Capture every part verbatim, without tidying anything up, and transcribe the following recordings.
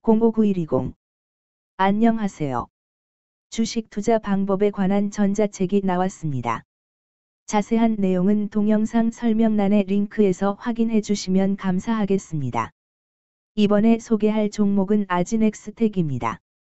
공오구일이공. 안녕하세요. 주식 투자 방법에 관한 전자책이 나왔습니다. 자세한 내용은 동영상 설명란의 링크에서 확인해 주시면 감사하겠습니다. 이번에 소개할 종목은 아진엑스텍입니다.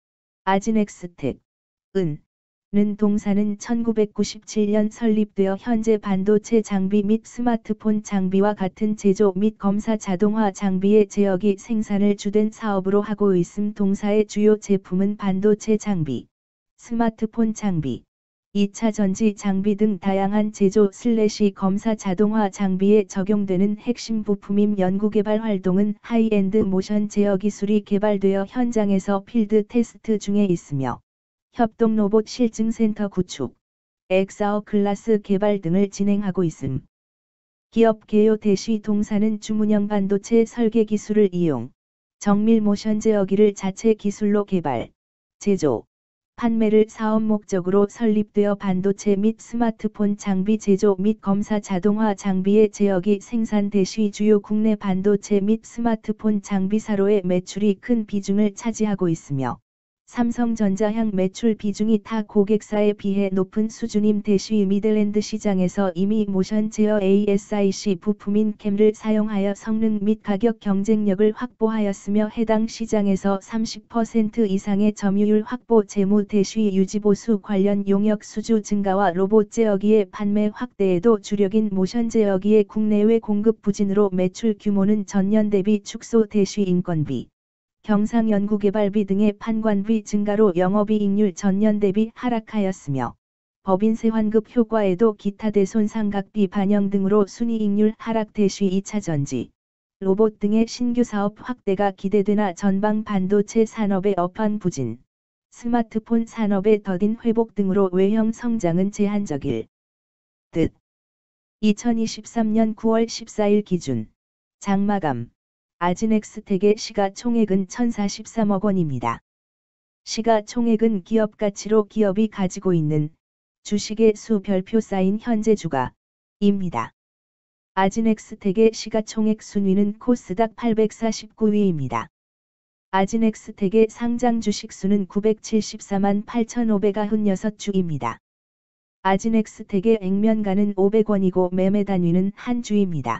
아진엑스텍, 은, 는 동사는 천구백구십칠 년 설립되어 현재 반도체 장비 및 스마트폰 장비와 같은 제조 및 검사 자동화 장비의 제어기 생산을 주된 사업으로 하고 있음. 동사의 주요 제품은 반도체 장비, 스마트폰 장비, 이 차 전지 장비 등 다양한 제조 슬래시 검사 자동화 장비에 적용되는 핵심 부품임. 연구개발 활동은 하이엔드 모션 제어 기술이 개발되어 현장에서 필드 테스트 중에 있으며 협동 로봇 실증센터 구축, 엑사어 클래스 개발 등을 진행하고 있음. 기업 개요 대시 동사는 주문형 반도체 설계 기술을 이용, 정밀 모션 제어기를 자체 기술로 개발, 제조, 판매를 사업 목적으로 설립되어 반도체 및 스마트폰 장비 제조 및 검사 자동화 장비의 제어기 생산 대시 주요 국내 반도체 및 스마트폰 장비사로의 매출이 큰 비중을 차지하고 있으며 삼성전자 향 매출 비중이 타 고객사에 비해 높은 수준임. 대시 미들랜드 시장에서 이미 모션 제어 에이에스아이씨 부품인 캠을 사용하여 성능 및 가격 경쟁력을 확보하였으며 해당 시장에서 삼십 퍼센트 이상의 점유율 확보. 재무 대시 유지보수 관련 용역 수주 증가와 로봇 제어기의 판매 확대에도 주력인 모션 제어기의 국내외 공급 부진으로 매출 규모는 전년 대비 축소. 대시 인건비, 경상 연구개발비 등의 판관비 증가로 영업이익률 전년 대비 하락하였으며 법인세 환급 효과에도 기타 대손상각비 반영 등으로 순이익률 하락. 대시 이 차 전지, 로봇 등의 신규 사업 확대가 기대되나 전방 반도체 산업의 업황 부진, 스마트폰 산업의 더딘 회복 등으로 외형 성장은 제한적일 듯. 이천이십삼 년 구월 십사일 기준 장마감 아진엑스텍의 시가총액은 천사십삼억 원입니다. 시가총액은 기업가치로 기업이 가지고 있는 주식의 수 별표 쌓인 현재 주가입니다. 아진엑스텍의 시가총액 순위는 코스닥 팔백사십구 위입니다. 아진엑스텍의 상장 주식 수는 구백칠십사만 팔천오백구십육 주입니다. 아진엑스텍의 액면가는 오백 원이고 매매 단위는 한 주입니다.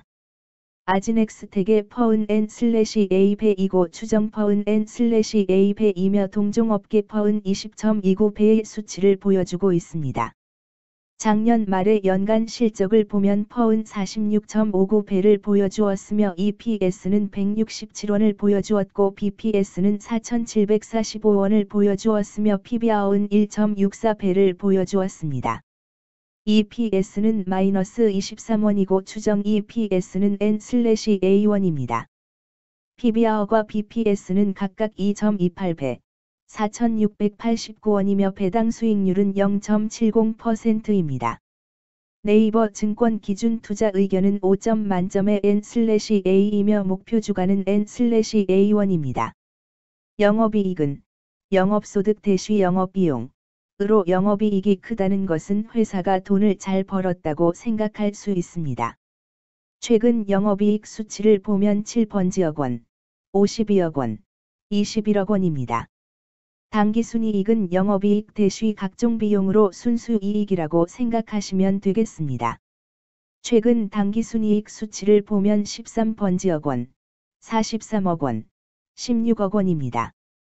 아진엑스텍의 퍼은 엔 슬래시 에이 배이고 추정 퍼은 엔 슬래시 에이 배이며 동종업계 퍼은 이십 점 이구 배의 수치를 보여주고 있습니다. 작년 말의 연간 실적을 보면 퍼은 사십육 점 오구 배를 보여주었으며 이피에스는 백육십칠 원을 보여주었고 비피에스는 사천칠백사십오 원을 보여주었으며 피비알은 일 점 육사 배를 보여주었습니다. 이피에스는 마이너스 이십삼 원이고 추정 이피에스는 엔 슬래시 에이 원입니다. 피비알과 비피에스는 각각 이 점 이팔 배, 사천육백팔십구 원이며 배당 수익률은 영 점 칠공 퍼센트입니다. 네이버 증권 기준 투자 의견은 오 점 만점의 엔 슬래시 에이이며 목표 주가는 엔 슬래시 에이 원입니다. 영업이익은 영업소득 대시 영업비용 으로 영업이익이 크다는 것은 회사가 돈을 잘 벌었다고 생각할 수 있습니다. 최근 영업이익 수치를 보면 칠 번지억 원, 오십이억 원, 이십일억 원입니다. 당기순이익은 영업이익 대시 각종 비용으로 순수이익이라고 생각하시면 되겠습니다. 최근 당기순이익 수치를 보면 십삼 번지억 원, 사십삼억 원, 십육억 원입니다.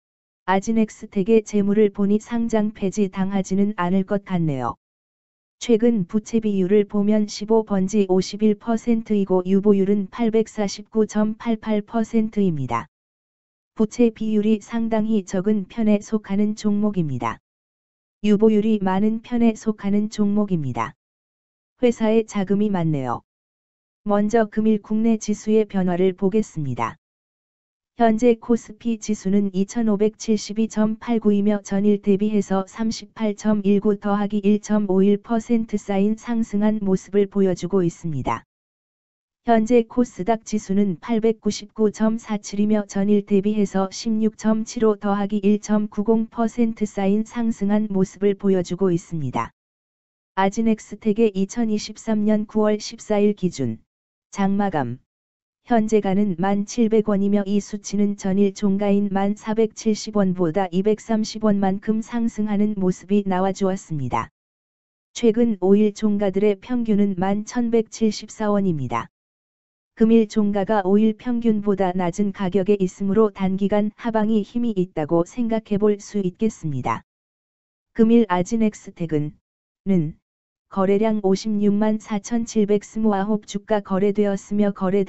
아진엑스텍의 재물을 보니 상장 폐지 당하지는 않을 것 같네요. 최근 부채 비율을 보면 십오 번지 오십일 퍼센트이고 유보율은 팔백사십구 점 팔팔 퍼센트입니다. 부채 비율이 상당히 적은 편에 속하는 종목입니다. 유보율이 많은 편에 속하는 종목입니다. 회사에 자금이 많네요. 먼저 금일 국내 지수의 변화를 보겠습니다. 현재 코스피 지수는 이천오백칠십이 점 팔구이며 전일 대비해서 삼십팔 점 일구 더하기 일 점 오일 퍼센트 쌓인 상승한 모습을 보여주고 있습니다. 현재 코스닥 지수는 팔백구십구 점 사칠이며 전일 대비해서 십육 점 칠오 더하기 일 점 구공 퍼센트 쌓인 상승한 모습을 보여주고 있습니다. 아진엑스텍의 이천이십삼 년 구월 십사일 기준 장마감 현재가는 만 칠백 원이며 이 수치는 전일 종가인 만 사백칠십 원보다 이백삼십 원만큼 상승하는 모습이 나와주었습니다. 최근 오 일 종가들의 평균은 만 천백칠십사 원입니다. 금일 종가가 오 일 평균보다 낮은 가격에 있으므로 단기간 하방이 힘이 있다고 생각해 볼 수 있겠습니다. 금일 아진엑스텍은 는 거래량 오십육만 사천칠백이십구 주가 거래되었으며 거래